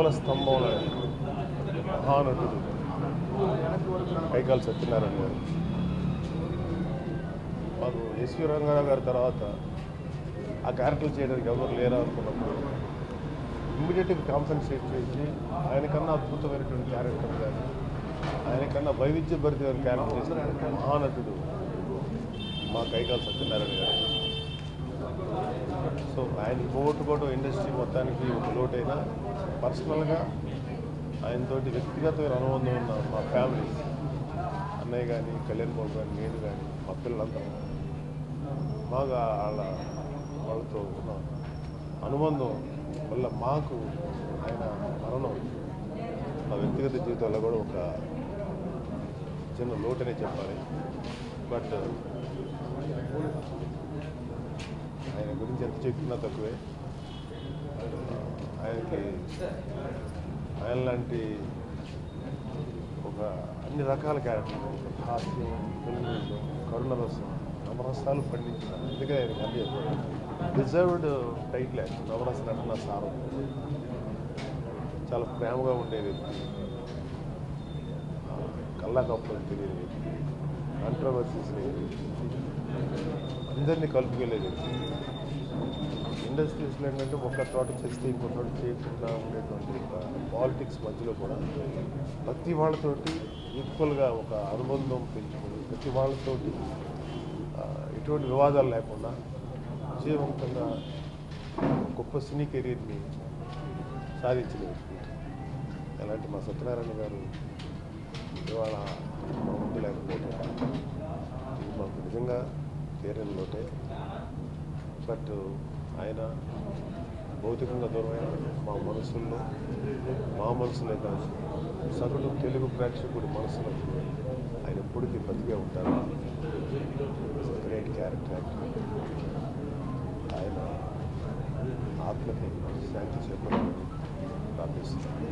మూల స్తంభంలో మహానటుడు కైకాల సత్యనారాయణ గారు. మాకు ఎస్వి రంగారావు గారి తర్వాత ఆ క్యారెక్టర్ చేయడానికి ఎవరు లేరా అనుకున్నప్పుడు ఇమ్మీడియట్గా కాంపెన్సేట్ చేసి ఆయనకన్నా అద్భుతమైనటువంటి క్యారెక్టర్ కానీ ఆయనకన్నా వైవిధ్యభరితమైన క్యారెక్టర్ చేసిన మహానటుడు మా కైకాల సత్యనారాయణ గారు. సో ఆయన పోగొట్టుకోవడం ఇండస్ట్రీ మొత్తానికి ఒక లోటైనా పర్సనల్గా ఆయనతోటి వ్యక్తిగతమైన అనుబంధం ఉన్న మా ఫ్యామిలీ అన్నయ్య కానీ కళ్యాణ్ బాబు కానీ నేను కానీ మా పిల్లలందరూ బాగా వాళ్ళతో ఉన్న అనుబంధం వల్ల మాకు ఆయన మరణం మా వ్యక్తిగత జీవితంలో కూడా ఒక చిన్న లోటనే చెప్పాలి. బట్ ఆయన గురించి ఎంత చెప్పినా తక్కువే. ఆయన లాంటి ఒక అన్ని రకాల క్యారెక్టర్ హాస్యం, తెలుగు, కరుణరసం, నవరసాలు పండించిన అందుకే ఆయనకి అన్ని డిజర్వ్డ్ టైటిల్ నవరస నటన సారం. చాలా ప్రేమగా ఉండే వ్యక్తి, కల్లా కప్పలు తెలియని వ్యక్తి, కాంట్రవర్సీస్ లేని వ్యక్తి, అందరినీ కలుపుకెళ్ళే వ్యక్తి. ఇండస్ట్రీస్లో ఏంటంటే ఒక చోట చేస్తే ఇంకో చోట చేయకుండా ఉండేటువంటి పాలిటిక్స్ మధ్యలో కూడా ప్రతి వాళ్ళతోటి ఈక్వల్గా ఒక అనుబంధం పెంచుకొని ప్రతి వాళ్ళతోటి ఎటువంటి వివాదాలు లేకుండా విజయవంతంగా గొప్ప సినీ కెరీర్ని సాధించిన వ్యక్తి. అలాంటి మా సత్యనారాయణ గారు ఇవాళ మా ముందు లేకపోతే ఇది మాకు నిజంగా తీరని లోటే. బట్ ఆయన భౌతికంగా దూరమైన మా మనసుల్లో మా మనసులే కాదు సగటు తెలుగు ప్రేక్షకుడి మనసులో ఆయన ఎప్పటికీ బతికే ఉంటారు. Great character actor. ఆయన ఆత్మకి శాంతి చేపట్టాలని ప్రార్థిస్తున్నాను.